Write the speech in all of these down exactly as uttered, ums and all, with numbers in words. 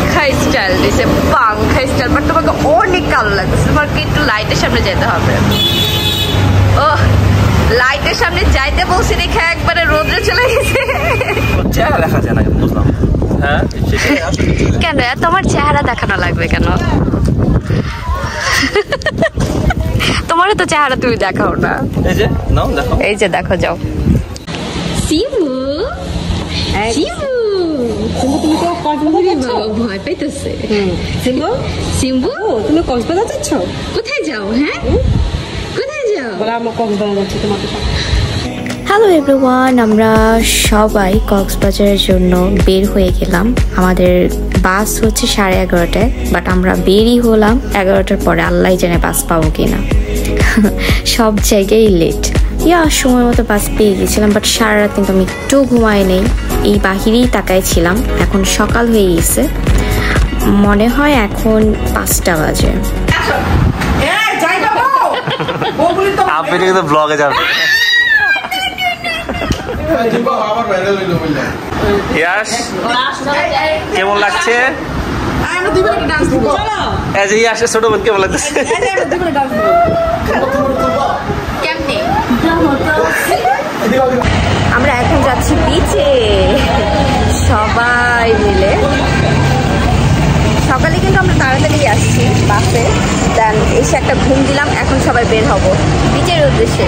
পাংখা স্টাইল দিছে, পাংখা স্টাইল। বাট তোমাকে অনেক কালো লাগছে, তোমাকে একটু লাইটের সামনে যেতে হবে। ও লাইটের সামনে যাইতে বলছি দেখে একবারে রোদ্রে চলে গেছে। চেহারা দেখা যায় না, বুঝলাম। হ্যাঁ কেন তোমার চেহারা দেখানো লাগবে কেন? তোমারও তো চেহারা তুমি দেখাও না। এই যে নাও দেখো, এই যে দেখো, যাও। শিবু শিবু তুমি তো কক্সবাজার যাচ্ছ? ভয় পাইতেছে। শিবু শিবু তুমি কক্সবাজার যাচ্ছ? কোথায় যাও? হ্যাঁ কোথায় যাও? বলে আমরা কক্সবাজার যাচ্ছি তোমাদের সাথে। হ্যালো এভরিওয়ান, আমরা সবাই কক্সবাজারের জন্য বের হয়ে গেলাম। আমাদের বাস হচ্ছে সাড়ে এগারোটায়, বাট আমরা বেরই হলাম এগারোটার পরে। আল্লাহ জানে বাস পাবো কিনা, সব জায়গায় লেট। ইয়া সময় মতো বাস পেয়ে গেছিলাম, বাট সারা রাত কিন্তু আমি একটু ঘুমাই নেই, এই বাহিরেই তাকাই ছিলাম। এখন সকাল হয়ে গেছে, মনে হয় এখন পাঁচটা বাজে। আপনি কিন্তু ব্লগে যাবেন। কেমন লাগছে? ছোট বোন কেমন লাগছে? আমরা এখন যাচ্ছি বিচে সবাই মিলে। সকালে কিন্তু আমরা তাড়াতাড়ি আসছি বাসে, দেন এসে একটা ঘুম দিলাম। এখন সবাই বের হব বিচের উদ্দেশ্যে।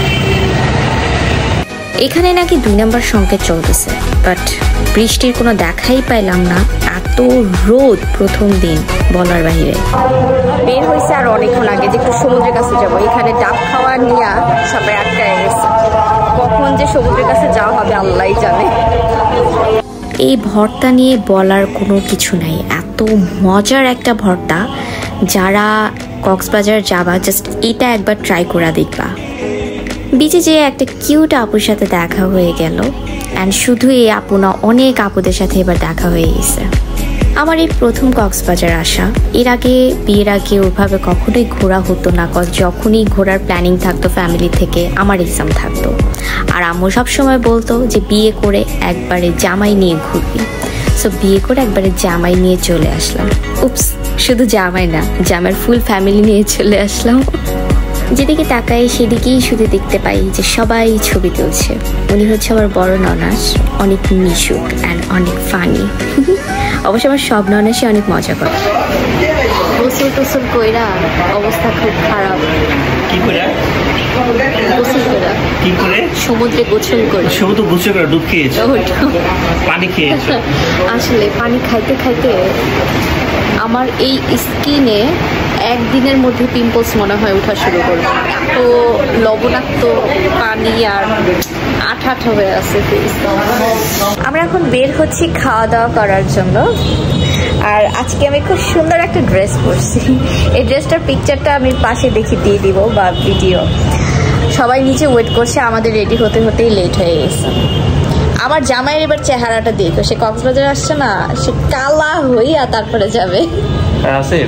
এখানে নাকি দুই নম্বর সংকেত চলতেছে, বাট বৃষ্টির কোনো দেখাই পাইলাম না। এত রোদ প্রথম দিন বলার বাহিরে। বের হয়েছে আর অনেকক্ষণ আগে যে একটু সমুদ্রের কাছে যাবো। এখানে ডাব খাওয়া নিয়ে সবাই আটকায় গেছে, কখন যে সমুদ্রের কাছে যাওয়া হবে আল্লাহই জানে। এই ভর্তা নিয়ে বলার কোনো কিছু নাই, এত মজার একটা ভর্তা। যারা কক্সবাজার যাবা জাস্ট এটা একবার ট্রাই করে দেখবা। বিচে যেয়ে একটা কিউট আপুর সাথে দেখা হয়ে গেল, অ্যান্ড শুধু এই আপু না, অনেক আপুদের সাথে এবার দেখা হয়ে গেছে। আমার এই প্রথম কক্সবাজার আসা। এর আগে বিয়ের আগে ওইভাবে কখনোই ঘোরা হতো না। যখনই ঘোরার প্ল্যানিং থাকতো ফ্যামিলি থেকে, আমার এক্সাম থাকতো। আর আম্মু সবসময় বলতো যে বিয়ে করে একবারে জামাই নিয়ে ঘুরবি। সো বিয়ে করে একবারে জামাই নিয়ে চলে আসলাম। উপস, শুধু জামাই না, জামাইয়ের ফুল ফ্যামিলি নিয়ে চলে আসলাম। যেদিকে তাকাই সেদিকেই শুধু দেখতে পাই যে সবাই ছবি তুলছে। উনি হচ্ছে আমার বড় ননাস, অনেক মিশুক অ্যান্ড অনেক ফানি। অবশ্য আমার সব ননাসই অনেক মজা করে। গোসল টোসল কইরা অবস্থা খুব খারাপ। কি করে গোসল কইরা কি করে সমুদ্রে গোসল করে সমুদ্র গোসল করে ডুব খেয়েছো? পানি খেয়েছো? আসলে পানি খাইতে খাইতে আমার এই স্কিনে একদিনের মধ্যে পিম্পলস মনে হয় ওঠা শুরু করবে। এত লবণাক্ত পানি আর আঠা আঠা হয়ে আছে। আমরা এখন বের হচ্ছি খাওয়া দাওয়া করার জন্য। আর আজকে আমি খুব সুন্দর একটা ড্রেস পরছি। এই ড্রেসটার পিকচারটা আমি পাশে দেখে দিয়ে দিব বা ভিডিও। সবাই নিচে ওয়েট করছে, আমাদের রেডি হতে হতেই লেট হয়ে গেছে। আমার জামাইয়ের এবার চেহারাটা দেখো, সে কক্সবাজার আসছে না, সে কালা হইয়া তারপরে যাবে। আসিফ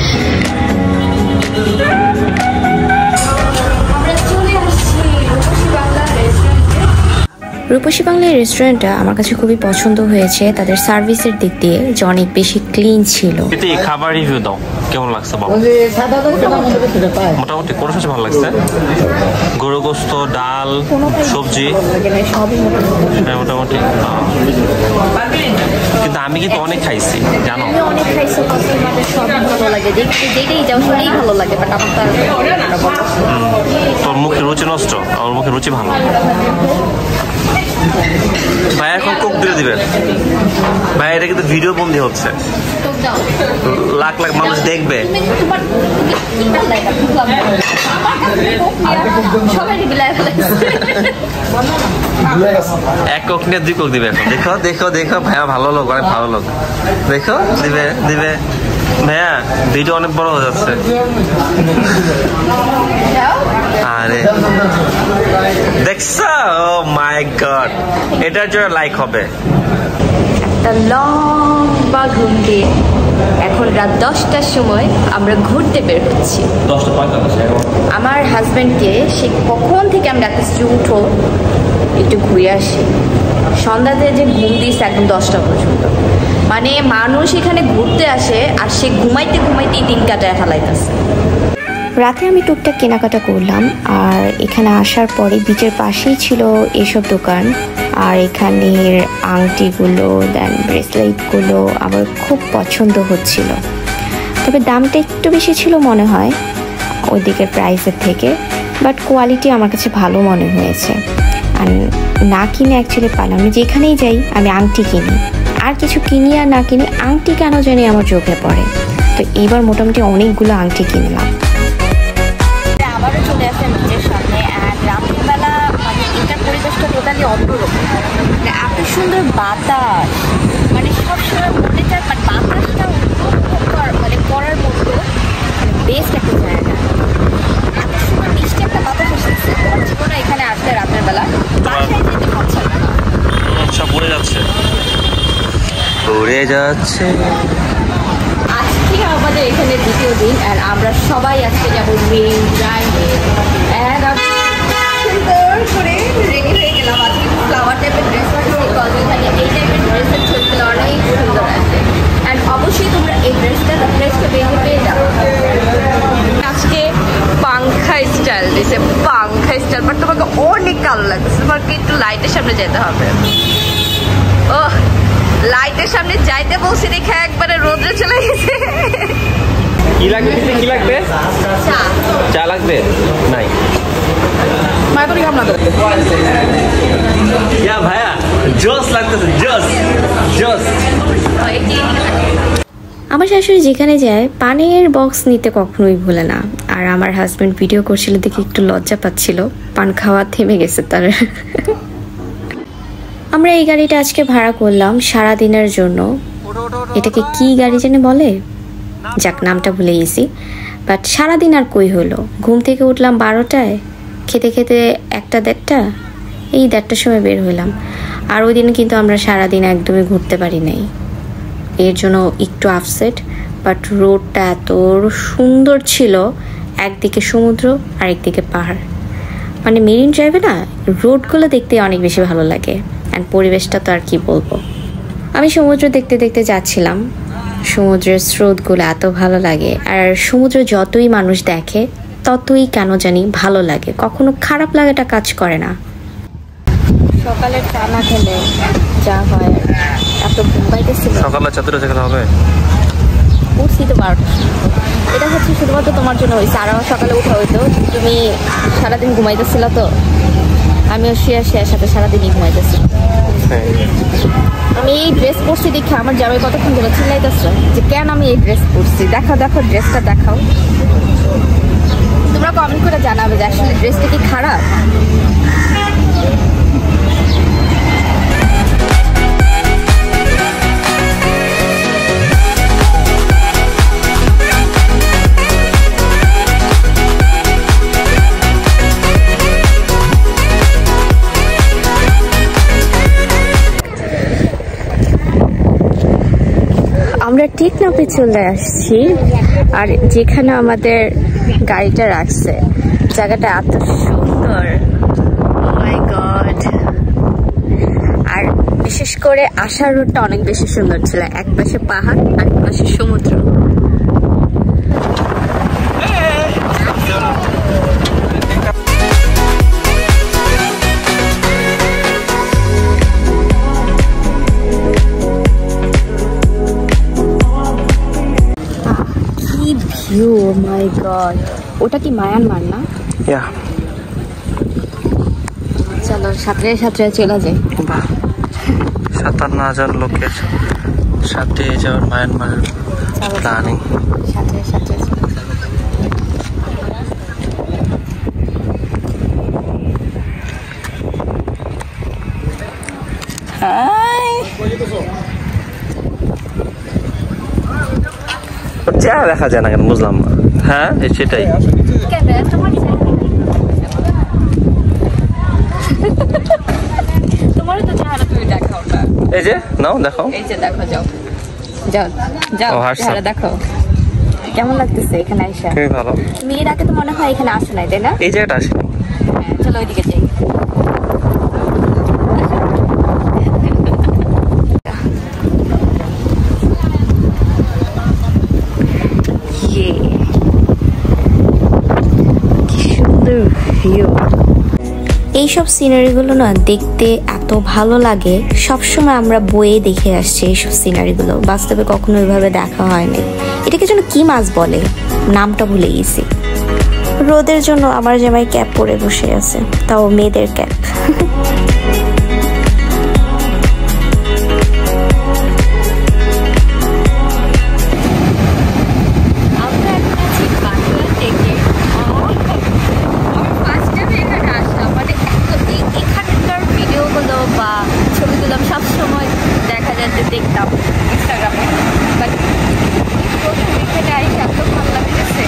রূপসী বাংলা রেস্টুরেন্টটা আমার কাছে খুবই পছন্দ হয়েছে। তাদের সার্ভিসের দিক দিয়ে যে অনেক বেশি ক্লিন ছিল। খাবার রিভিউ দাও, কেমন লাগছে বাবা? মোটামুটি কোনো কিছু ভালো লাগছে। গরু গোস্ত, ডাল, সবজি মোটামুটি। কিন্তু আমি কিন্তু অনেক খাইছি, জানো, অনেক খাইছি। সব ভালো লাগে, দেখতে যেটাই যাও সেটাই ভালো লাগে। বাট আমার তোর মুখে রুচি নষ্ট, আমার মুখে রুচি ভালো। ভাই এখন কোক দিয়ে দিবেন ভাই, এটা কিন্তু ভিডিও বন্দি হচ্ছে, লাখ লাখ মানুষ দেখবে। এক কোক নিয়ে দুই কোক দিবে এখন। দেখো দেখো দেখো ভাইয়া ভালো লোক, অনেক ভালো লোক। দেখো দিবে দিবে ভাইয়া, ভিডিও অনেক বড় হয়ে যাচ্ছে। আরে দেখছো, ও মাই গড, এটার জন্য লাইক হবে। একটা লম্বা ঘুম দিয়ে এখন রাত দশটার সময় আমরা ঘুরতে বের হচ্ছি। আমার হাজব্যান্ডকে সে কখন থেকে আমি ডাকতেছি উঠো একটু ঘুরে আসি, সন্ধ্যাতে যে ঘুম দিয়েছে একদম দশটা পর্যন্ত। মানে মানুষ এখানে ঘুরতে আসে আর সে ঘুমাইতে ঘুমাইতেই দিন কাটায় ফেলাইতেছে। রাতে আমি টুকটাক কেনাকাটা করলাম, আর এখানে আসার পরে বিচের পাশেই ছিল এসব দোকান। আর এখানের আংটিগুলো দেন ব্রেসলেটগুলো আমার খুব পছন্দ হচ্ছিল, তবে দামটা একটু বেশি ছিল মনে হয় ওই দিকের প্রাইসের থেকে, বাট কোয়ালিটি আমার কাছে ভালো মনে হয়েছে। আর না কিনে অ্যাকচুয়ালি পারলাম, আমি যেখানেই যাই আমি আংটি কিনি, আর কিছু কিনি আর না কিনি আংটি কেন জানি আমার চোখে পড়ে। তো এইবার মোটামুটি অনেকগুলো আংটি কিনলাম। আবারও চলে আসে বিচের সামনে, আর রাত্রিবেলা মানে এটার পরিবেশটা টোটালি অন্যরকম। মানে এত সুন্দর বাতাস, মানে সবসময় মনে চায় মানে বাতাসটা উপভোগ মানে করার মতো বেস্ট একটা জায়গা। এত সুন্দর মিষ্টি একটা বাতাস এসেছে, তোমার জীবনে এখানে আসলে রাতের বেলা বাসায় যেতে পারছে না, সব উড়ে যাচ্ছে উড়ে যাচ্ছে। আজকে আমাদের এখানে দ্বিতীয় দিন, আর আমরা সবাই আজকে যাবো মেরিন ড্রাইভে। সুন্দর করে রেডি হয়ে গেলাম, আজকে ফ্লাওয়ার টাইপের ড্রেস পরেছি, বিকজ এখানে এই টাইপের ড্রেসের ছবিগুলো অনেক সুন্দর আছে। অ্যান্ড অবশ্যই তোমরা এই ড্রেসটা ড্রেসটা বেরিয়ে পেয়ে যাবো। আজকে পাংখা স্টাইল দিয়েছে, পাংখা স্টাইল, বাট তোমাকে অনেক কালো লাগছে, তোমাকে একটু লাইটের সামনে যেতে হবে। ও লাইটের সামনে যাইতে বলছি দেখে একবারে রোদ্রে চলে গেছে। কি লাগবে কি লাগবে? চা চা লাগবে নাই মাইপরি কাম না করতে। ইয়া ভাইয়া জোস লাগতেছে, জোস জোস। আমার শাশুড়ি যেখানে যায় পানের বক্স নিতে কখনোই ভুলে না, আর আমার হাজব্যান্ড ভিডিও করছিল দেখে একটু লজ্জা পাচ্ছিল, পান খাওয়া থেমে গেছে তার। আমরা এই গাড়িটা আজকে ভাড়া করলাম সারা দিনের জন্য। এটাকে কি গাড়ি জানি বলে, যাক নামটা ভুলে গেছি, বাট সারাদিন আর কই হলো। ঘুম থেকে উঠলাম বারোটায়, খেতে খেতে একটা দেড়টা, এই দেড়টার সময় বের হইলাম। আর ওই দিন কিন্তু আমরা সারাদিন একদমই ঘুরতে পারি নাই, এর জন্য একটু আপসেট। বাট রোডটা এত সুন্দর ছিল, একদিকে সমুদ্র আর একদিকে পাহাড়। মানে মেরিন ড্রাইভে না রোডগুলো দেখতে অনেক বেশি ভালো লাগে, অ্যান্ড পরিবেশটা তো আর কি বলবো। আমি সমুদ্র দেখতে দেখতে যাচ্ছিলাম, সমুদ্রের স্রোতগুলো এত ভালো লাগে, আর সমুদ্র যতই মানুষ দেখে ততই কেন জানি ভালো লাগে, কখনো খারাপ লাগাটা কাজ করে না। সকালে চা না খেলে যা হয়, এত ঘুম পাইতেছিল। সকালে চাতুরে যেখানে হবে উঠছি তো বারোটা। এটা হচ্ছে শুধুমাত্র তোমার জন্য হয়েছে, আর আমার সকালে উঠা হইতো, তুমি সারাদিন ঘুমাইতেছিল তো, আমিও শুয়ে শুয়ে সাথে সারাদিনই ঘুমাইতেছি। আমি এই ড্রেস পরছি দেখে আমার জামাই কতক্ষণ ধরে চিল্লাইতেছে যে কেন আমি এই ড্রেস পরছি। দেখাও দেখো ড্রেসটা দেখাও, তোমরা কমেন্ট করে জানাবে যে আসলে ড্রেসটা কি খারাপ। আমরা টেকনাফে চলে আসছি, আর যেখানে আমাদের গাড়িটা রাখছে জায়গাটা এত সুন্দর, মাই গড। আর বিশেষ করে আসার রোডটা অনেক বেশি সুন্দর ছিল, এক পাশে পাহাড় আর এক পাশে সমুদ্র। View, my god. ওটা কি মায়ানমার না? ইয়া চলো সাঁতরে সাঁতরে চলে যাই। সাতান্ন হাজার লোকের সাথে যাওয়ার মায়ানমারের প্ল্যানিং। সাঁতরে সাঁতরে চেহারা দেখা যায় না কেন বুঝলাম না। হ্যাঁ সেটাই, তোমারও তো চেহারা তুমি দেখাও না। এই যে নাও দেখাও, এই যে দেখো যাও। যাও যাও চেহারা দেখো কেমন লাগতেছে এখানে আইসা? খুবই ভালো। তুমি এর আগে তো মনে হয় এখানে আসো নাই, তাই না? এই জায়গাটা আসি। চলো ওইদিকে যাই। কি সুন্দর ভিউ। এইসব সিনারিগুলো না দেখতে এত ভালো লাগে। সবসময় আমরা বইয়ে দেখে আসছি এইসব সিনারিগুলো, বাস্তবে কখনো ওইভাবে দেখা হয়নি। এটাকে যেন কি মাছ বলে, নামটা ভুলে গেছি। রোদের জন্য আমার জামাই ক্যাপ পরে বসে আছে, তাও মেয়েদের ক্যাপ। সবসময় দেখা যাচ্ছে দেখতাম ইনস্টাগ্রামে, বাট এখানে আইসা এত ভালো লাগতেছে।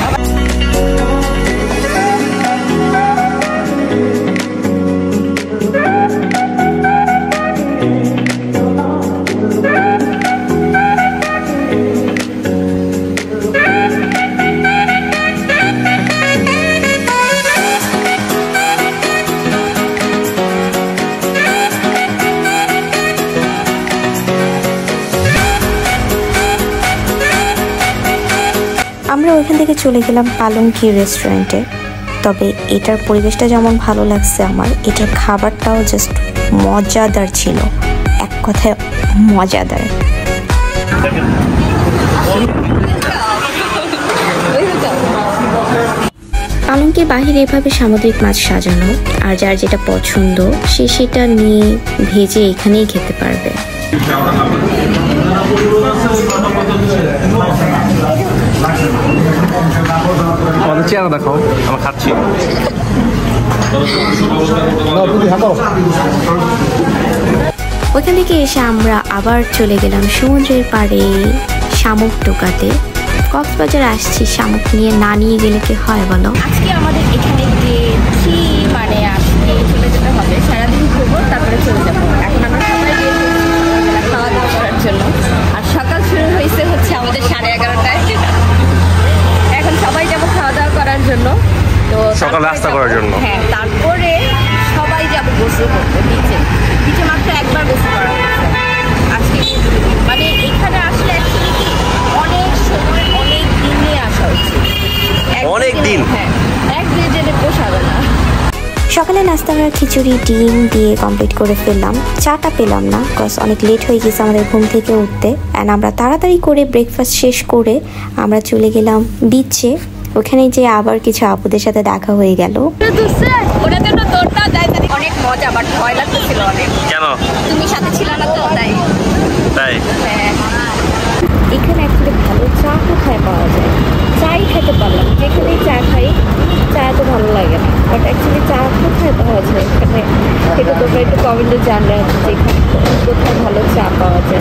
আমরা ওইখান থেকে চলে গেলাম পালঙ্কি রেস্টুরেন্টে। তবে এটার পরিবেশটা যেমন ভালো লাগছে আমার, এটার খাবারটাও জাস্ট মজাদার ছিল, এক কথায় মজাদার। পালঙ্কির বাহিরে এভাবে সামুদ্রিক মাছ সাজানো, আর যার যেটা পছন্দ সে সেটা নিয়ে ভেজে এখানেই খেতে পারবে। আমাদের চেহারা দেখো, আমরা খাচ্ছি। ওইখান থেকে এসে আমরা আবার চলে গেলাম সমুদ্রের পাড়ে শামুক টোকাতে। কক্সবাজার আসছি, শামুক নিয়ে না নিয়ে গেলে কি হয় বলো? আজকে আমাদের এখানে গেছি মানে আজকে চলে যেতে হবে, সারাদিন ঘুরবো তারপরে চলে যাবো। এখন আমরা সবাই খাওয়া দাওয়া করার জন্য, আর সকাল শুরু হয়েছে হচ্ছে আমাদের সাড়ে এগারোটায়। এখন সবাই যাবো খাওয়া দাওয়া করার জন্য, তো সকাল নাস্তা করার জন্য। হ্যাঁ, তারপরে সবাই যাবো গোসল করতে নিচে। নিচে মাত্র একবার গোসল করা হচ্ছে আজকে। মানে এখানে আসলে অ্যাকচুয়ালি কি অনেক সময় অনেক দিন নিয়ে আসা উচিত। অনেক দিন? হ্যাঁ, একদিনে যেতে পোষাবে না। সকালে নাস্তা আমরা খিচুড়ি ডিম দিয়ে কমপ্লিট করে ফেললাম। চাটা পেলাম না, বিকজ অনেক লেট হয়ে গেছে আমাদের ঘুম থেকে উঠতে। অ্যান্ড আমরা তাড়াতাড়ি করে ব্রেকফাস্ট শেষ করে আমরা চলে গেলাম বিচে। ওখানে যে আবার কিছু আপুদের সাথে দেখা হয়ে গেল। অনেক মজা, বাট ভয় লাগতেছিল অনেক। কেন? তুমি সাথে ছিল না তো, তাই তাই এখানে অ্যাকচুয়ালি ভালো চা কোথায় পাওয়া যায়? চাই খেতে পারলাম, যেখানেই চা খাই চা তো ভালো লাগে না, বাট অ্যাকচুয়ালি চা কোথায় পাওয়া যায় এখানে, সেটা তোমরা একটু কমেন্টে জানলে আছে যে এখানে কোথায় ভালো চা পাওয়া যায়।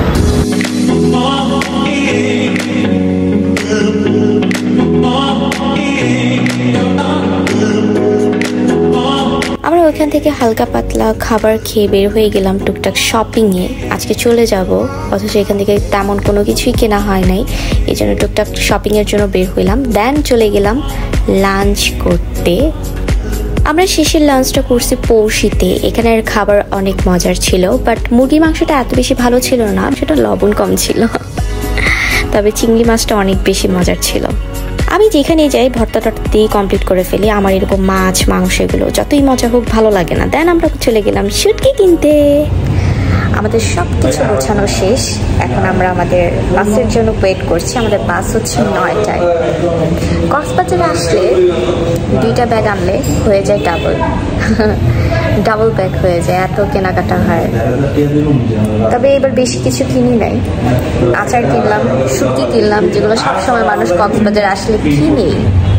আমরা ওইখান থেকে হালকা পাতলা খাবার খেয়ে বের হয়ে গেলাম টুকটাক শপিংয়ে। আজকে চলে যাব, অথচ এখান থেকে তেমন কোনো কিছুই কেনা হয় নাই, এই জন্য টুকটাক শপিংয়ের জন্য বের হইলাম। দেন চলে গেলাম লাঞ্চ করতে। আমরা শেষের লাঞ্চটা করছি পৌষিতে। এখানের খাবার অনেক মজার ছিল, বাট মুরগি মাংসটা এত বেশি ভালো ছিল না, সেটা লবণ কম ছিল। তবে চিংড়ি মাছটা অনেক বেশি মজার ছিল। আমি যেখানে যাই ভর্তা টর্তা দিয়ে কমপ্লিট করে ফেলি। আমার এরকম মাছ মাংস এগুলো যতই মজা হোক ভালো লাগে না। দেন আমরা চলে গেলাম শুটকি কিনতে। আমাদের সব কিছু গোছানো শেষ, এখন আমরা আমাদের বাসের জন্য ওয়েট করছি। আমাদের বাস হচ্ছে নয়টায়। কক্সবাজারে আসলে দুইটা ব্যাগ আনলে হয়ে যায় ডাবল ডাবল ব্যাগ হয়ে যায়, এত কেনাকাটা হয়। তবে এবার বেশি কিছু কিনি নাই, আচার কিনলাম, শুটকি কিনলাম, যেগুলো সবসময় মানুষ কক্সবাজারে আসলে কিনে।